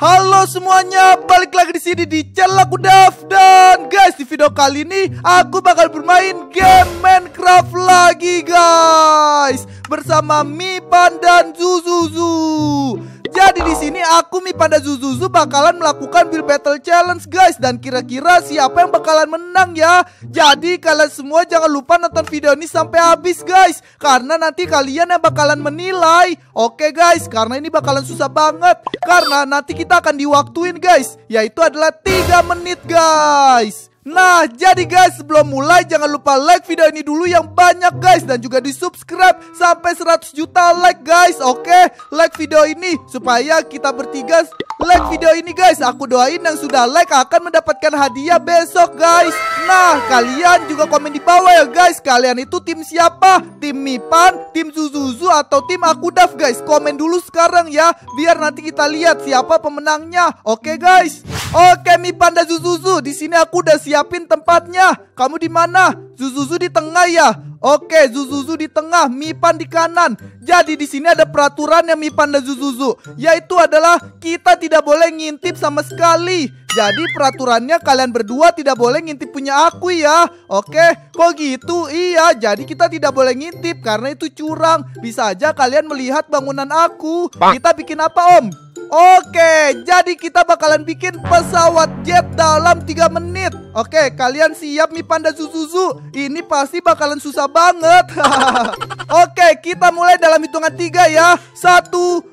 Halo semuanya, balik lagi di sini di channel aku Dav. Dan guys, di video kali ini aku bakal bermain game Minecraft lagi guys, bersama Mipan dan Zuzuzu. Jadi di sini aku, Mipan dan Zuzuzu bakalan melakukan build battle challenge guys. Dan kira-kira siapa yang bakalan menang ya? Jadi kalian semua jangan lupa nonton video ini sampai habis guys, karena nanti kalian yang bakalan menilai. Oke guys, karena ini bakalan susah banget, karena nanti kita akan diwaktuin guys, yaitu adalah 3 menit guys. Nah, jadi guys, sebelum mulai jangan lupa like video ini dulu yang banyak guys, dan juga di subscribe sampai 100 juta like guys. Oke, like video ini supaya kita bertiga like video ini guys. Aku doain yang sudah like akan mendapatkan hadiah besok guys. Nah, kalian juga komen di bawah ya guys, kalian itu tim siapa? Tim Mipan, tim Zuzuzu, atau tim aku Dav guys? Komen dulu sekarang ya, biar nanti kita lihat siapa pemenangnya. Oke guys. Oke Mipan dan Zuzuzu, di sini aku udah siapin tempatnya. Kamu di mana? Zuzuzu di tengah ya. Oke, Zuzuzu di tengah, Mipan di kanan. Jadi di sini ada peraturan yang Mipan dan Zuzuzu, yaitu adalah kita tidak boleh ngintip sama sekali. Jadi peraturannya kalian berdua tidak boleh ngintip punya aku ya. Oke, kok gitu? Iya, jadi kita tidak boleh ngintip karena itu curang. Bisa aja kalian melihat bangunan aku. Kita bikin apa om? Oke, jadi kita bakalan bikin pesawat jet dalam 3 menit. Oke, kalian siap Mipan dan Zuzuzu? Ini pasti bakalan susah banget. Oke, kita mulai dalam hitungan 3 ya. 1,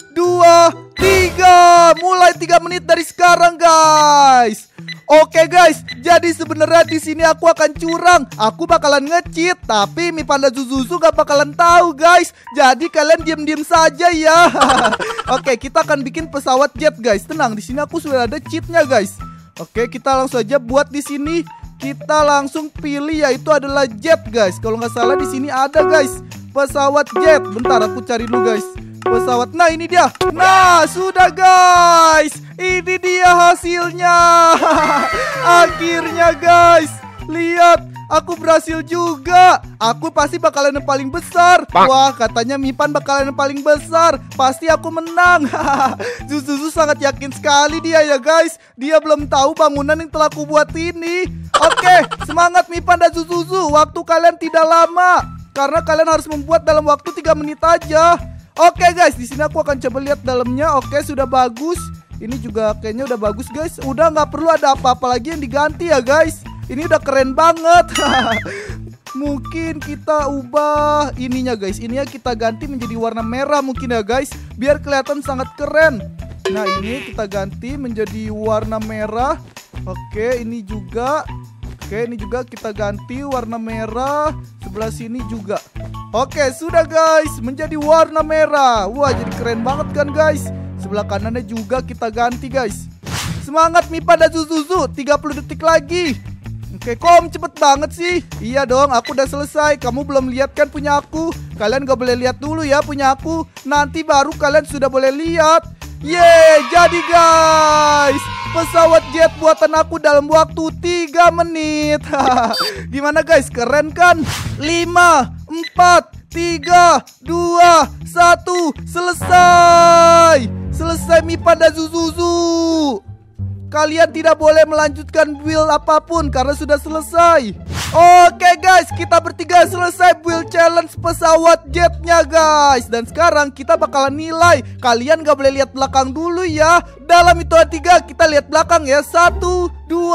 2, 3. Mulai 3 menit dari sekarang guys. Oke guys, jadi sebenarnya di sini aku akan curang. Aku bakalan nge-cheat, tapi Mipan dan Zuzuzu gak bakalan tahu guys. Jadi kalian diam-diam saja ya. Oke, kita akan bikin pesawat jet guys. Tenang, di sini aku sudah ada cheatnya guys. Oke, kita langsung aja buat di sini. Kita langsung pilih yaitu adalah jet guys. Kalau nggak salah di sini ada guys, pesawat jet. Bentar, aku cari dulu guys. Pesawat, nah ini dia. Nah sudah guys, ini dia hasilnya. Akhirnya guys, lihat, aku berhasil juga. Aku pasti bakalan yang paling besar. Wah, katanya Mipan bakalan yang paling besar. Pasti aku menang. Zuzuzu sangat yakin sekali dia ya guys. Dia belum tahu bangunan yang telah aku buat ini. Oke, semangat Mipan dan Zuzuzu. Waktu kalian tidak lama, karena kalian harus membuat dalam waktu 3 menit aja. Oke guys, di sini aku akan coba lihat dalamnya. Oke, sudah bagus. Ini juga kayaknya udah bagus guys. Udah nggak perlu ada apa-apa lagi yang diganti ya guys. Ini udah keren banget. Mungkin kita ubah ininya guys. Ininya kita ganti menjadi warna merah mungkin ya guys, biar kelihatan sangat keren. Nah, ini kita ganti menjadi warna merah. Oke, ini juga. Oke, ini juga kita ganti warna merah. Sebelah sini juga. Oke, sudah guys, menjadi warna merah. Wah, jadi keren banget kan guys. Sebelah kanannya juga kita ganti guys. Semangat Mipan dan Zuzuzu, 30 detik lagi. Oke, kom cepet banget sih. Iya dong, aku udah selesai. Kamu belum lihat kan punya aku? Kalian gak boleh lihat dulu ya punya aku. Nanti baru kalian sudah boleh lihat. Yeay, jadi guys, pesawat jet buatan aku dalam waktu 3 menit. Gimana guys, keren kan? 5, 4, 3, 2, 1. Selesai. Selesai Mipan dan Zuzuzu. Kalian tidak boleh melanjutkan build apapun karena sudah selesai. Oke guys, kita bertiga selesai build challenge pesawat jetnya guys. Dan sekarang kita bakalan nilai. Kalian gak boleh lihat belakang dulu ya. Dalam hitungan 3 kita lihat belakang ya. 1, 2,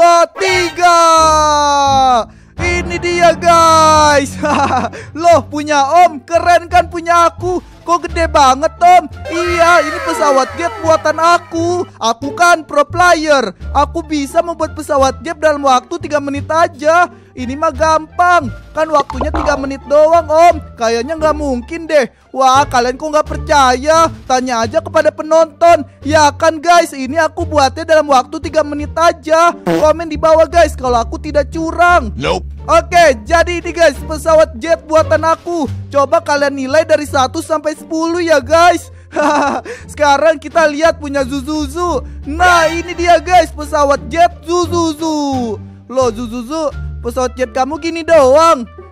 3. Ini dia guys. Loh, punya om, keren kan punya aku. Kok gede banget om? Iya, ini pesawat jet buatan aku. Aku kan pro player. Aku bisa membuat pesawat jet dalam waktu 3 menit aja. Ini mah gampang. Kan waktunya 3 menit doang om. Kayaknya nggak mungkin deh. Wah, kalian kok nggak percaya? Tanya aja kepada penonton. Ya kan guys, ini aku buatnya dalam waktu 3 menit aja. Komen di bawah guys kalau aku tidak curang. Nope. Oke, jadi ini guys, pesawat jet buatan aku. Coba kalian nilai dari 1 sampai 10 ya guys. Sekarang kita lihat punya Zuzuzu. Nah, ini dia guys, pesawat jet Zuzuzu. Loh Zuzuzu, pesawat jet kamu gini doang.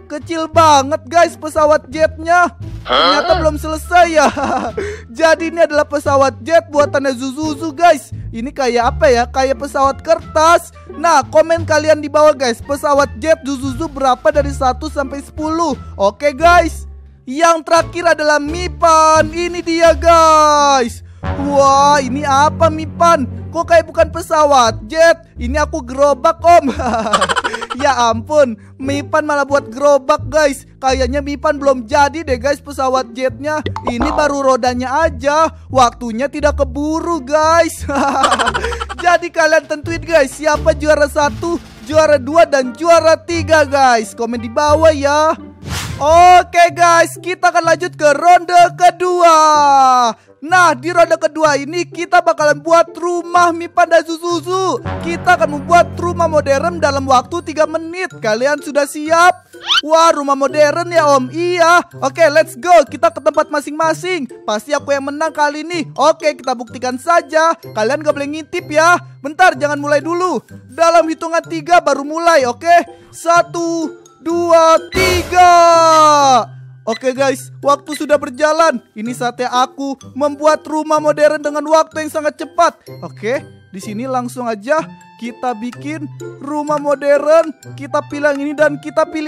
kecil banget guys pesawat jetnya. Ternyata belum selesai ya. Jadi ini adalah pesawat jet buatannya Zuzuzu guys. Ini kayak apa ya? Kayak pesawat kertas. Nah, komen kalian di bawah guys, pesawat jet Zuzuzu berapa dari 1 sampai 10? Oke guys. Yang terakhir adalah Mipan. Ini dia guys. Wah, ini apa Mipan? Kok kayak bukan pesawat jet? Ini aku gerobak om. Ya ampun, Mipan malah buat gerobak guys. Kayaknya Mipan belum jadi deh guys pesawat jetnya. Ini baru rodanya aja. Waktunya tidak keburu guys. Jadi kalian tentuin guys, siapa juara 1, juara 2, dan juara 3 guys. Komen di bawah ya. Oke guys, kita akan lanjut ke ronde kedua. Nah, di ronde kedua ini kita bakalan buat rumah Mipan dan Zuzuzu. Kita akan membuat rumah modern dalam waktu 3 menit. Kalian sudah siap? Wah, rumah modern ya om. Iya. Oke, let's go. Kita ke tempat masing-masing. Pasti aku yang menang kali ini. Oke, kita buktikan saja. Kalian gak boleh ngintip ya. Bentar, jangan mulai dulu. Dalam hitungan 3 baru mulai, oke? 1, 2, 3. Oke guys, waktu sudah berjalan. Ini saatnya aku membuat rumah modern dengan waktu yang sangat cepat. Oke, di sini langsung aja kita bikin rumah modern. Kita pilih yang ini dan kita pilih.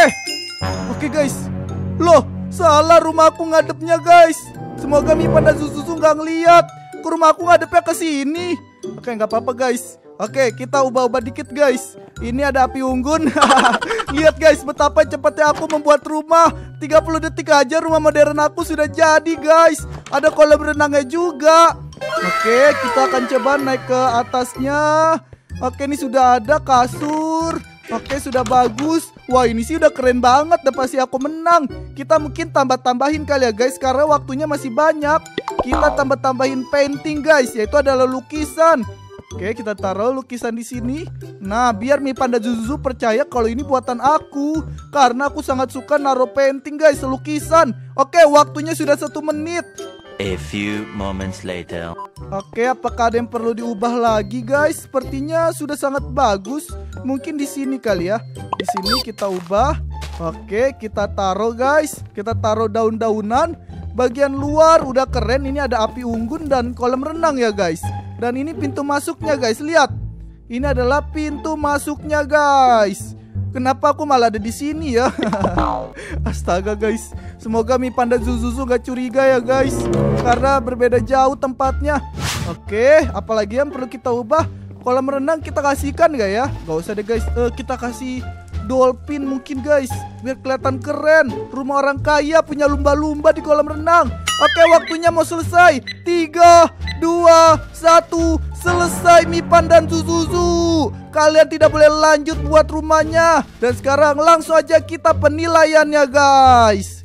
Oke guys. Loh, salah rumah aku ngadepnya guys. Semoga Mipan dan Zuzuzu nggak ngeliat. Ke rumah aku ngadepnya ke sini. Oke, nggak apa-apa guys. Oke, kita ubah-ubah dikit guys. Ini ada api unggun. Lihat guys, betapa cepatnya aku membuat rumah. 30 detik aja rumah modern aku sudah jadi guys. Ada kolam renangnya juga. Oke, kita akan coba naik ke atasnya. Oke, ini sudah ada kasur. Oke, sudah bagus. Wah, ini sih udah keren banget. Udah pasti aku menang. Kita mungkin tambah-tambahin kali ya guys, karena waktunya masih banyak. Kita tambah-tambahin painting guys, yaitu adalah lukisan. Oke, kita taruh lukisan di sini. Nah, biar Mipan dan Zuzuzu percaya kalau ini buatan aku. Karena aku sangat suka naruh painting guys, lukisan. Oke, waktunya sudah 1 menit. A few moments later. Oke, apakah ada yang perlu diubah lagi guys? Sepertinya sudah sangat bagus. Mungkin di sini kali ya. Di sini kita ubah. Oke, kita taruh guys. Kita taruh daun-daunan. Bagian luar udah keren. Ini ada api unggun dan kolam renang ya guys. Dan ini pintu masuknya guys, lihat. Ini adalah pintu masuknya guys. Kenapa aku malah ada di sini ya? Astaga guys. Semoga Mipan dan Zuzuzu gak curiga ya guys. Karena berbeda jauh tempatnya. Oke, apalagi yang perlu kita ubah? Kolam renang kita kasihkan gak ya? Gak usah deh guys. Kita kasih dolphin mungkin guys, biar kelihatan keren. Rumah orang kaya punya lumba-lumba di kolam renang. Oke, waktunya mau selesai. 3, 2, 1. Selesai Mipan dan Zuzuzu. Kalian tidak boleh lanjut buat rumahnya. Dan sekarang langsung aja kita penilaiannya guys.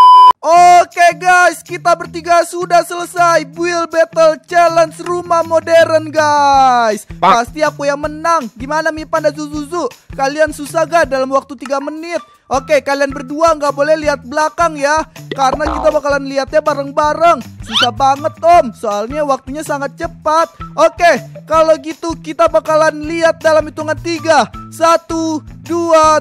Oke guys, kita bertiga sudah selesai build battle challenge rumah modern guys. Pasti aku yang menang. Gimana Mipan dan Zuzuzu? Kalian susah gak dalam waktu 3 menit? Oke, kalian berdua nggak boleh lihat belakang ya. Karena kita bakalan lihatnya bareng-bareng. Susah banget om, soalnya waktunya sangat cepat. Oke, kalau gitu kita bakalan lihat dalam hitungan 3. 1, 2,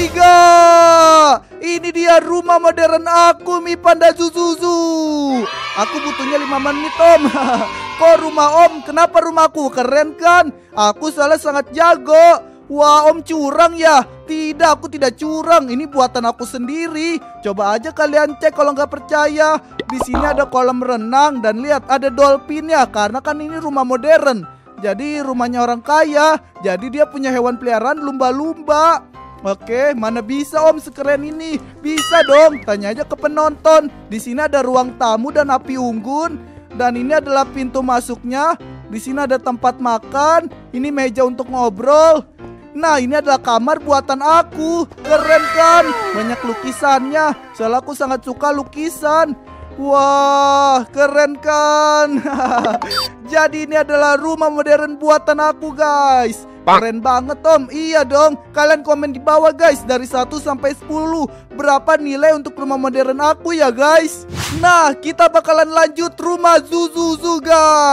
3. Ini dia rumah modern aku Mipan dan Zuzuzu. Aku butuhnya 5 menit om. Kok rumah om? Kenapa rumahku? Keren kan? Aku soalnya sangat jago. Wah, om curang ya? Tidak, aku tidak curang. Ini buatan aku sendiri. Coba aja kalian cek kalau nggak percaya. Di sini ada kolam renang dan lihat ada dolphinnya. Karena kan ini rumah modern. Jadi rumahnya orang kaya. Jadi dia punya hewan peliharaan lumba-lumba. Oke, mana bisa om sekeren ini? Bisa dong. Tanya aja ke penonton. Di sini ada ruang tamu dan api unggun. Dan ini adalah pintu masuknya. Di sini ada tempat makan. Ini meja untuk ngobrol. Nah, ini adalah kamar buatan aku. Keren kan? Banyak lukisannya. Soalnya aku sangat suka lukisan. Wah, keren kan? Jadi ini adalah rumah modern buatan aku guys. Keren banget om. Iya dong. Kalian komen di bawah guys, dari 1 sampai 10 berapa nilai untuk rumah modern aku ya guys. Nah, kita bakalan lanjut rumah Zuzuzu guys.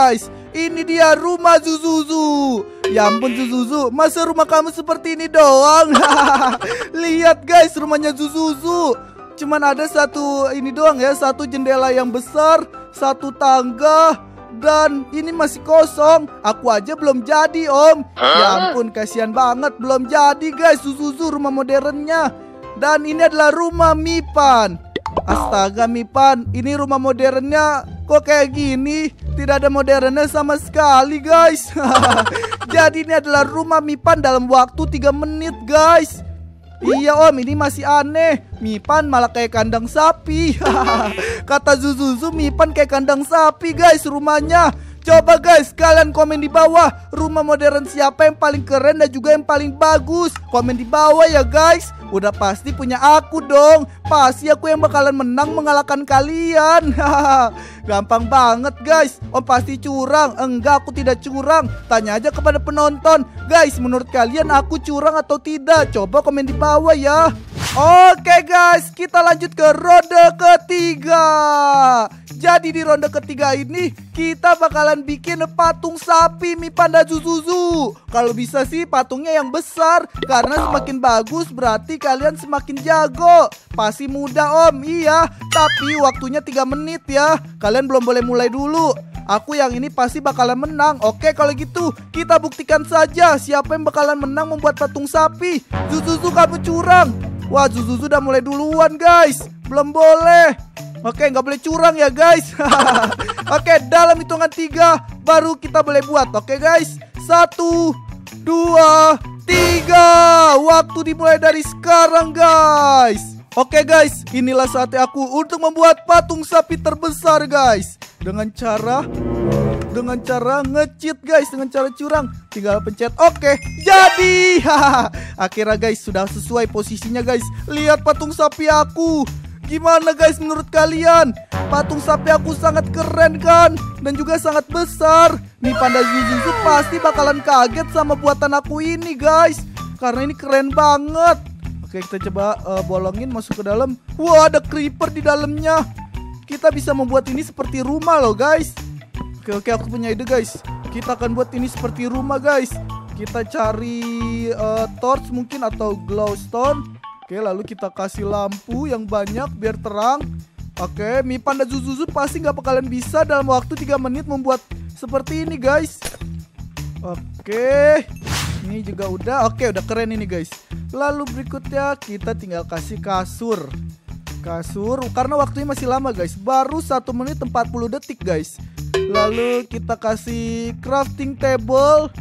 Ini dia rumah Zuzuzu. Ya ampun Zuzuzu, masa rumah kamu seperti ini doang? Lihat guys, rumahnya Zuzuzu. Cuman ada satu ini doang ya, satu jendela yang besar, satu tangga, dan ini masih kosong. Aku aja belum jadi om. Ya ampun, kasihan banget, belum jadi guys Zuzuzu rumah modernnya. Dan ini adalah rumah Mipan. Astaga Mipan, ini rumah modernnya kok kayak gini? Tidak ada modernnya sama sekali guys. Jadi ini adalah rumah Mipan dalam waktu 3 menit guys. Iya om, ini masih aneh. Mipan malah kayak kandang sapi. Kata Zuzuzu, Mipan kayak kandang sapi guys rumahnya. Coba guys, kalian komen di bawah, rumah modern siapa yang paling keren dan juga yang paling bagus. Komen di bawah ya guys. Udah pasti punya aku dong. Pasti aku yang bakalan menang mengalahkan kalian. Gampang banget guys. Om pasti curang. Enggak, aku tidak curang. Tanya aja kepada penonton. Guys, menurut kalian aku curang atau tidak? Coba komen di bawah ya. Oke guys, kita lanjut ke ronde ketiga. Jadi di ronde ketiga ini kita bakalan bikin patung sapi Mipan dan Zuzuzu. Kalau bisa sih patungnya yang besar, karena semakin bagus berarti kalian semakin jago. Pasti mudah om, iya. Tapi waktunya 3 menit ya. Kalian belum boleh mulai dulu. Aku yang ini pasti bakalan menang. Oke kalau gitu kita buktikan saja siapa yang bakalan menang membuat patung sapi. Zuzuzu kamu curang. Wah Zuzuzu udah mulai duluan guys. Belum boleh. Oke nggak boleh curang ya guys. Oke dalam hitungan 3 baru kita boleh buat. Oke guys, 1, 2, 3. Waktu dimulai dari sekarang guys. Oke guys, inilah saatnya aku untuk membuat patung sapi terbesar guys. Dengan cara nge-cheat guys, dengan cara curang. Tinggal pencet oke, jadi. Akhirnya guys sudah sesuai posisinya guys. Lihat patung sapi aku. Gimana guys menurut kalian? Patung sapi aku sangat keren kan? Dan juga sangat besar. Mipan dan Zuzuzu pasti bakalan kaget sama buatan aku ini guys. Karena ini keren banget. Oke kita coba bolongin masuk ke dalam. Wah ada creeper di dalamnya. Kita bisa membuat ini seperti rumah loh guys. Oke aku punya ide guys. Kita akan buat ini seperti rumah guys. Kita cari torch mungkin atau glowstone. Oke lalu kita kasih lampu yang banyak biar terang. Oke Mipan dan Zuzuzu pasti gak bakalan bisa dalam waktu 3 menit membuat seperti ini guys. Oke ini juga udah. Oke udah keren ini guys. Lalu berikutnya kita tinggal kasih kasur. Karena waktunya masih lama guys. Baru 1 menit 40 detik guys. Lalu kita kasih crafting table.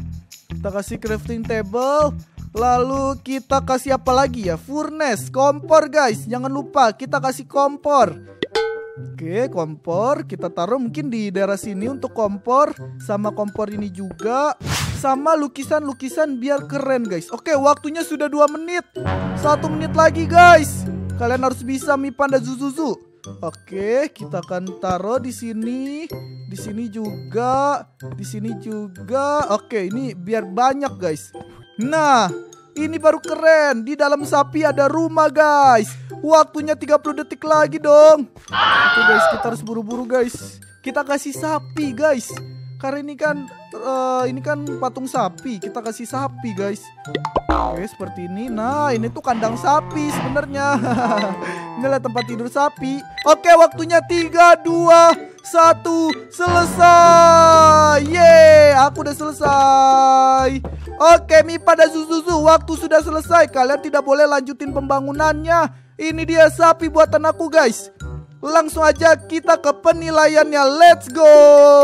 Lalu kita kasih apa lagi ya? Furnace, kompor guys. Jangan lupa kita kasih kompor. Oke kompor kita taruh mungkin di daerah sini untuk kompor. Sama kompor ini juga. Sama lukisan-lukisan biar keren guys. Oke waktunya sudah 2 menit. 1 menit lagi guys. Kalian harus bisa Mipan dan Zuzuzu. Oke, kita akan taruh di sini. Di sini juga. Di sini juga. Oke, ini biar banyak guys. Nah, ini baru keren. Di dalam sapi ada rumah guys. Waktunya 30 detik lagi dong. Oke guys, kita harus buru-buru guys. Kita kasih sapi guys. Karena ini kan patung sapi. Kita kasih sapi guys. Oke seperti ini. Nah ini tuh kandang sapi sebenarnya. Inilah tempat tidur sapi. Oke waktunya 3, 2, 1. Selesai. Yeay aku udah selesai. Oke Mipan dan Zuzuzu, waktu sudah selesai. Kalian tidak boleh lanjutin pembangunannya. Ini dia sapi buatan aku guys. Langsung aja kita ke penilaiannya. Let's go.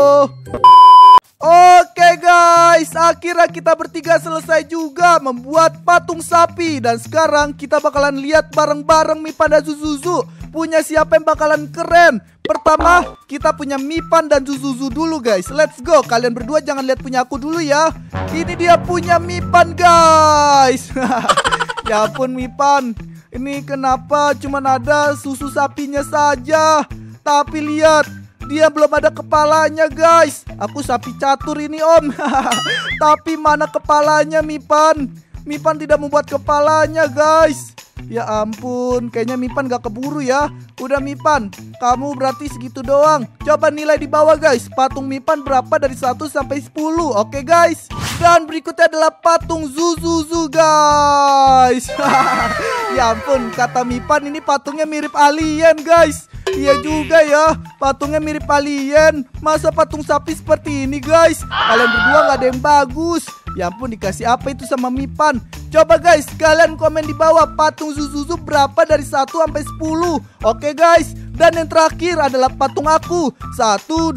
Oke guys, akhirnya kita bertiga selesai juga membuat patung sapi. Dan sekarang kita bakalan lihat bareng-bareng Mipan dan Zuzuzu punya siapa yang bakalan keren. Pertama kita punya Mipan dan Zuzuzu dulu guys. Let's go. Kalian berdua jangan lihat punya aku dulu ya. Ini dia punya Mipan guys. Ya ampun Mipan, ini kenapa cuman ada susu sapinya saja. Tapi lihat, dia belum ada kepalanya guys. Aku sapi catur ini om. Tapi mana kepalanya Mipan? Mipan tidak membuat kepalanya guys. Ya ampun, kayaknya Mipan gak keburu ya. Udah Mipan, kamu berarti segitu doang. Coba nilai di bawah guys. Patung Mipan berapa dari 1 sampai 10? Oke guys. Dan berikutnya adalah patung Zuzuzu guys. Ya ampun, kata Mipan ini patungnya mirip alien guys. Iya juga ya, patungnya mirip alien. Masa patung sapi seperti ini guys? Kalian berdua gak ada yang bagus. Ya ampun, dikasih apa itu sama Mipan? Coba guys, kalian komen di bawah patung Zuzuzu berapa dari 1 sampai 10. Oke guys, dan yang terakhir adalah patung aku. 1, 2,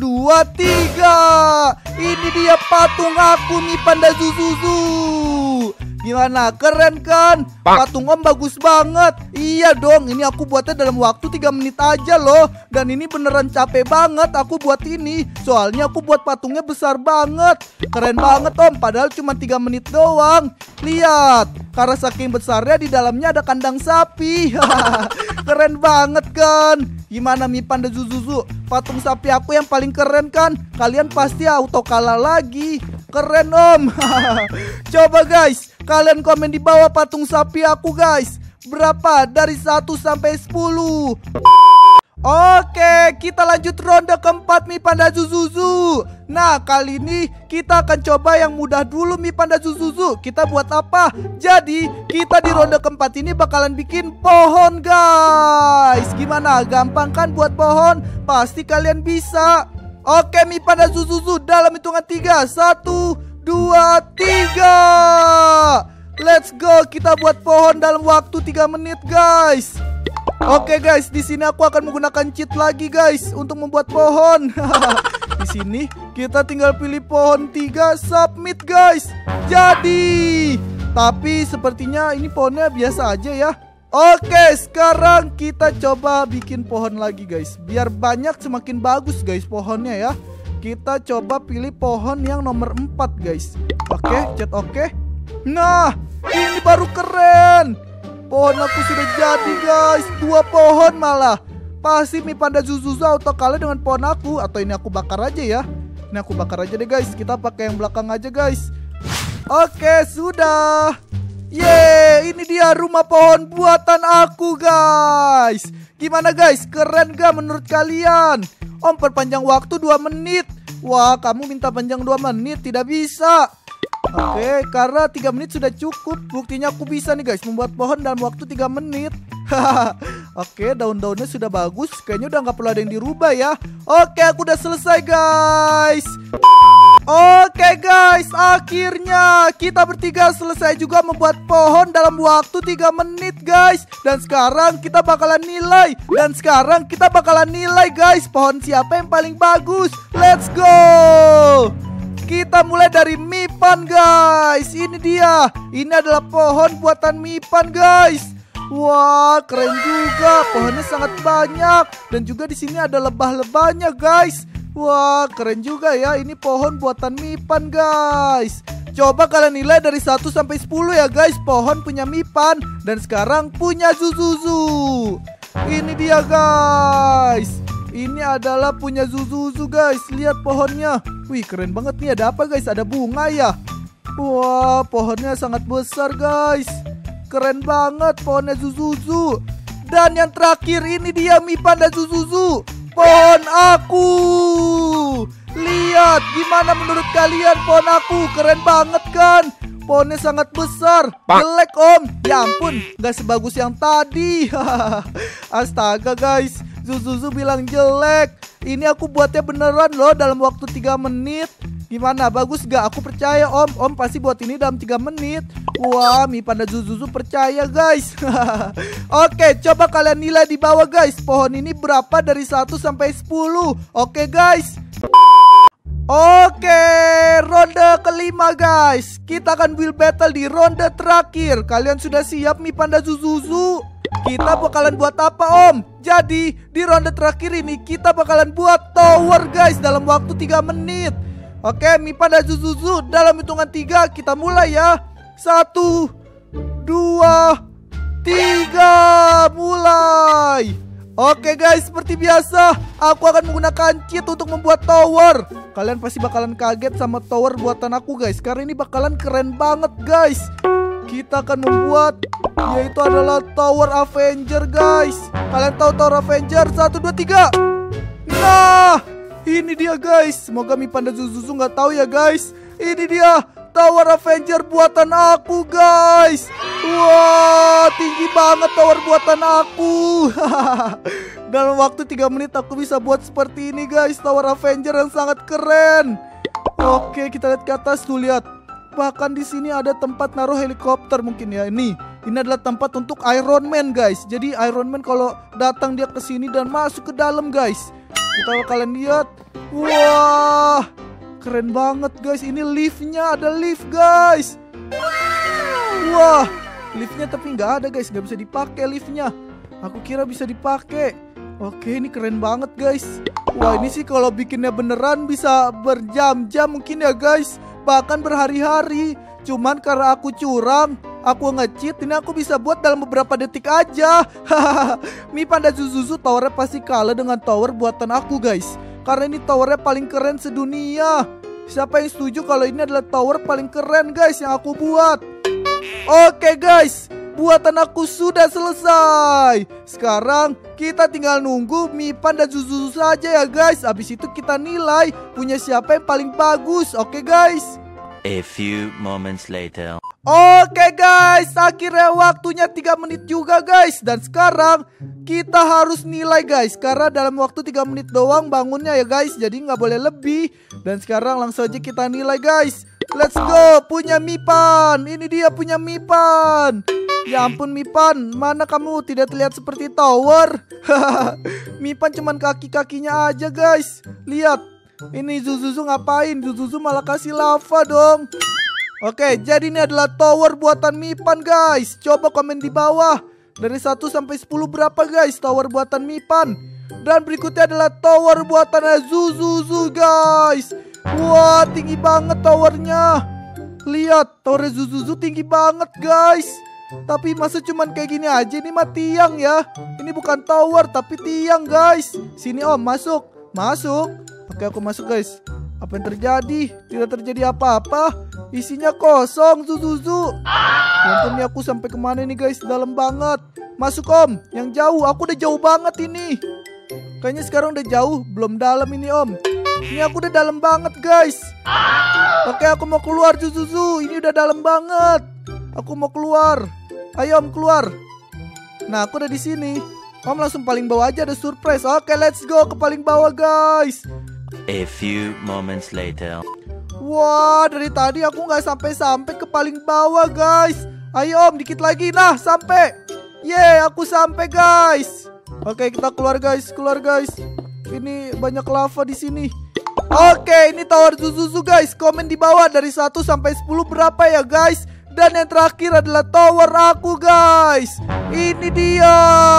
3. Ini dia patung aku, Mipan dan Zuzuzu. Gimana, keren kan? Patung Om bagus banget. Iya dong, ini aku buatnya dalam waktu 3 menit aja loh. Dan ini beneran capek banget aku buat ini. Soalnya aku buat patungnya besar banget. Keren banget Om, padahal cuma 3 menit doang. Lihat, karena saking besarnya di dalamnya ada kandang sapi. Keren banget kan? Gimana Mipan dan Zuzuzu? Patung sapi aku yang paling keren kan? Kalian pasti auto kalah lagi. Keren Om. Coba guys, kalian komen di bawah patung sapi aku guys. Berapa dari 1 sampai 10? Oke, kita lanjut ronde keempat Mipan dan Zuzuzu. Nah, kali ini kita akan coba yang mudah dulu Mipan dan Zuzuzu. Kita buat apa? Jadi, kita di ronde keempat ini bakalan bikin pohon guys. Gimana? Gampang kan buat pohon? Pasti kalian bisa. Oke, Mipan dan Zuzuzu, dalam hitungan 3. 1, 2, 3. Let's go, kita buat pohon dalam waktu 3 menit guys. Oke guys, di sini aku akan menggunakan cheat lagi guys untuk membuat pohon. Di sini kita tinggal pilih pohon 3, submit guys. Jadi, tapi sepertinya ini pohonnya biasa aja ya. Oke, sekarang kita coba bikin pohon lagi guys. Biar banyak semakin bagus guys pohonnya ya. Kita coba pilih pohon yang nomor 4 guys. Oke, chat oke. Nah, ini baru keren. Pohon aku sudah jadi guys. 2 pohon malah. Pasti Mipan dan Zuzuzu auto kalah dengan pohon aku. Atau ini aku bakar aja ya. Ini aku bakar aja deh guys. Kita pakai yang belakang aja guys. Oke, sudah. Yeay, ini dia rumah pohon buatan aku guys. Gimana guys, keren gak menurut kalian? Om perpanjang waktu 2 menit. Wah, kamu minta panjang 2 menit, tidak bisa. Oke, karena 3 menit sudah cukup. Buktinya aku bisa nih guys membuat pohon dalam waktu 3 menit. Oke, daun-daunnya sudah bagus. Kayaknya udah nggak perlu ada yang dirubah ya. Oke, aku udah selesai guys. Oke guys, akhirnya kita bertiga selesai juga membuat pohon dalam waktu 3 menit guys. Dan sekarang kita bakalan nilai. Guys, pohon siapa yang paling bagus. Let's go. Kita mulai dari Mipan guys. Ini dia. Ini adalah pohon buatan Mipan guys. Wah, keren juga. Pohonnya sangat banyak dan juga di sini ada lebah-lebahnya guys. Wah, keren juga ya. Ini pohon buatan Mipan guys. Coba kalian nilai dari 1 sampai 10 ya guys. Pohon punya Mipan dan sekarang punya Zuzuzu. Ini dia guys. Ini adalah punya Zuzuzu guys. Lihat pohonnya. Wih, keren banget nih. Ada apa guys? Ada bunga ya. Wah, pohonnya sangat besar guys. Keren banget pohonnya Zuzuzu. Dan yang terakhir ini dia Mipan dan Zuzuzu. Pohon aku. Lihat, gimana menurut kalian pohon aku? Keren banget kan? Pohonnya sangat besar. Jelek Om. Ya ampun, gak sebagus yang tadi. Astaga guys, Zuzuzu bilang jelek. Ini aku buatnya beneran loh dalam waktu 3 menit. Gimana, bagus gak? Aku percaya Om. Om pasti buat ini dalam 3 menit. Wah, Mipan dan Zuzuzu percaya guys. Oke, coba kalian nilai di bawah guys. Pohon ini berapa dari 1 sampai 10? Oke guys. Oke, ronde kelima guys. Kita akan build battle di ronde terakhir. Kalian sudah siap Mipan dan Zuzuzu? Kita bakalan buat apa Om? Jadi di ronde terakhir ini kita bakalan buat tower guys dalam waktu 3 menit. Oke, Mipan dan Zuzuzu, dalam hitungan 3 kita mulai ya. 1, 2, 3, mulai. Oke guys, seperti biasa aku akan menggunakan cheat untuk membuat tower. Kalian pasti bakalan kaget sama tower buatan aku guys, karena ini bakalan keren banget guys. kita akan membuat, yaitu adalah Tower Avenger guys. Kalian tahu Tower Avenger? 1, 2, 3. Nah, ini dia guys. Semoga Mipan dan Zuzuzu nggak tahu ya guys. Ini dia Tower Avenger buatan aku guys. Wah, tinggi banget tower buatan aku. Dalam waktu 3 menit aku bisa buat seperti ini guys. Tower Avenger yang sangat keren. Oke, kita lihat ke atas tuh, lihat. Bahkan di sini ada tempat naruh helikopter mungkin ya. Ini adalah tempat untuk Iron Man guys. Jadi Iron Man kalau datang dia ke sini dan masuk ke dalam guys. Kita kalian lihat. Wah, keren banget guys. Ini liftnya, ada lift guys. Wah, liftnya tapi nggak ada guys, nggak bisa dipakai liftnya. Aku kira bisa dipakai. Oke, ini keren banget guys. Wah, ini sih kalau bikinnya beneran bisa berjam-jam mungkin ya guys. Bahkan berhari-hari. Cuman karena aku curang, aku nge-cheat, ini aku bisa buat dalam beberapa detik aja. Mipan dan Zuzuzu towernya pasti kalah dengan tower buatan aku guys. Karena ini towernya paling keren sedunia. Siapa yang setuju kalau ini adalah tower paling keren guys yang aku buat? Oke guys, buatan aku sudah selesai. Sekarang kita tinggal nunggu Mipan dan Zuzuzu saja ya guys. Habis itu kita nilai punya siapa yang paling bagus. Oke guys. A few moments later. Oke guys, akhirnya waktunya 3 menit juga guys. Dan sekarang kita harus nilai guys. Karena dalam waktu 3 menit doang bangunnya ya guys. Jadi nggak boleh lebih. Dan sekarang langsung aja kita nilai guys. Let's go, punya Mipan. Ini dia punya Mipan. Ya ampun Mipan, mana kamu tidak terlihat seperti tower. Mipan cuman kaki-kakinya aja guys. Lihat, ini Zuzuzu ngapain? Zuzuzu malah kasih lava dong. Oke, jadi ini adalah tower buatan Mipan guys. Coba komen di bawah. Dari 1 sampai 10 berapa guys tower buatan Mipan. Dan berikutnya adalah tower buatan Zuzuzu guys. Wah, tinggi banget towernya. Lihat, tower Zuzuzu tinggi banget guys. Tapi masa cuman kayak gini aja? Ini mah tiang ya. Ini bukan tower tapi tiang guys. Sini om, masuk. Masuk. Oke, aku masuk guys. Apa yang terjadi? Tidak terjadi apa-apa. Isinya kosong Zuzuzu. Nanti aku sampai kemana nih guys? Dalam banget. Masuk om. Yang jauh. Aku udah jauh banget ini. Kayaknya sekarang udah jauh. Belum dalam ini om. Ini aku udah dalam banget guys. Oke, aku mau keluar Zuzuzu. Ini udah dalam banget. Aku mau keluar. Ayo om keluar. Nah, aku udah di sini. Om langsung paling bawah aja, ada surprise. Oke, let's go ke paling bawah guys. A few moments later. Wah, dari tadi aku nggak sampai-sampai ke paling bawah guys. Ayo om, dikit lagi. Nah, sampai. Yeay, aku sampai guys. Oke, kita keluar guys, keluar guys. Ini banyak lava di sini. Oke, ini tower Zuzuzu guys. Komen di bawah dari 1 sampai 10 berapa ya guys. Dan yang terakhir adalah tower aku guys. Ini dia.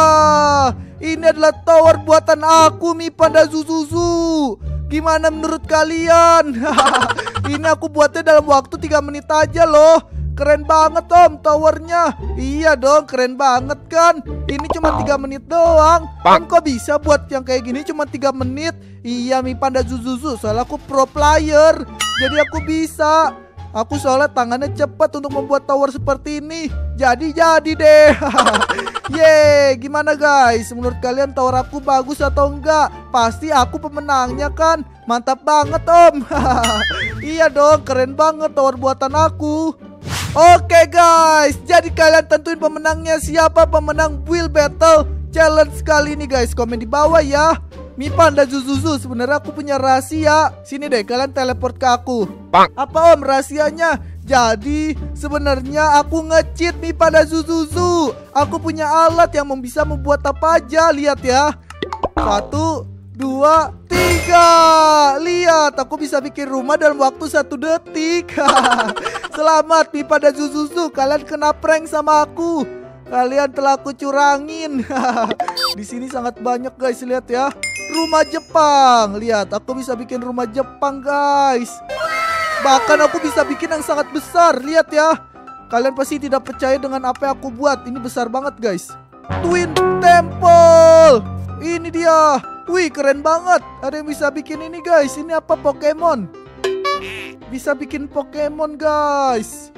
Ini adalah tower buatan aku Mipan dan Zuzuzu. Gimana menurut kalian? Ini aku buatnya dalam waktu 3 menit aja loh. Keren banget om towernya. Iya dong, keren banget kan. Ini cuma 3 menit doang. Kan kok bisa buat yang kayak gini cuma 3 menit? Iya Mipan dan Zuzuzu, soalnya aku pro player. Jadi aku bisa. Aku soalnya tangannya cepat untuk membuat tower seperti ini. Jadi deh. Yeay, gimana guys? Menurut kalian tower aku bagus atau enggak? Pasti aku pemenangnya kan? Mantap banget om. Iya dong, keren banget tower buatan aku. Oke guys, jadi kalian tentuin pemenangnya. Siapa pemenang Build Battle Challenge kali ini guys? Komen di bawah ya. Mipan dan Zuzuzu, sebenarnya aku punya rahasia. Sini deh, kalian teleport ke aku. Apa om rahasianya? Jadi sebenarnya aku nge-cheat Mipan dan Zuzuzu. Aku punya alat yang bisa membuat apa aja. Lihat ya. 1, 2, 3. Lihat, aku bisa bikin rumah dalam waktu 1 detik. Selamat Mipan dan Zuzuzu, kalian kena prank sama aku. Kalian telah aku curangin. Di sini sangat banyak guys, lihat ya. Rumah Jepang. Lihat, aku bisa bikin rumah Jepang guys. Bahkan aku bisa bikin yang sangat besar. Lihat ya. Kalian pasti tidak percaya dengan apa yang aku buat. Ini besar banget guys. Twin Temple. Ini dia. Wih, keren banget. Ada yang bisa bikin ini guys. Ini apa, Pokemon? Bisa bikin Pokemon guys.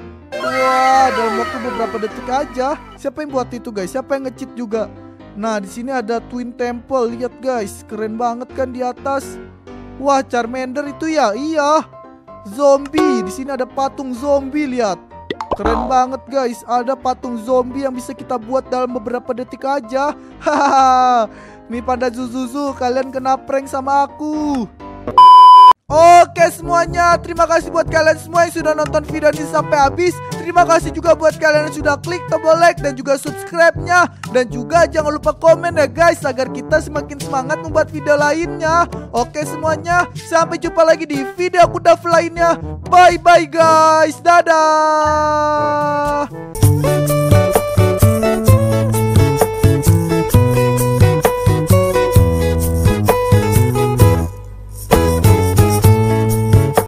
Wah, dalam waktu beberapa detik aja. Siapa yang buat itu guys? Siapa yang nge-cheat juga? Nah, di sini ada Twin Temple. Lihat guys, keren banget kan di atas. Wah, Charmander itu ya? Iya. Zombie. Di sini ada patung zombie, lihat. Keren banget guys. Ada patung zombie yang bisa kita buat dalam beberapa detik aja. Hahaha. Mi Panda Zuzuzu, kalian kena prank sama aku. Oke semuanya, terima kasih buat kalian semua yang sudah nonton video ini sampai habis. Terima kasih juga buat kalian yang sudah klik tombol like dan juga subscribe-nya. Dan juga jangan lupa komen ya guys, agar kita semakin semangat membuat video lainnya. Oke semuanya, sampai jumpa lagi di video Kudaf lainnya. Bye bye guys, dadah.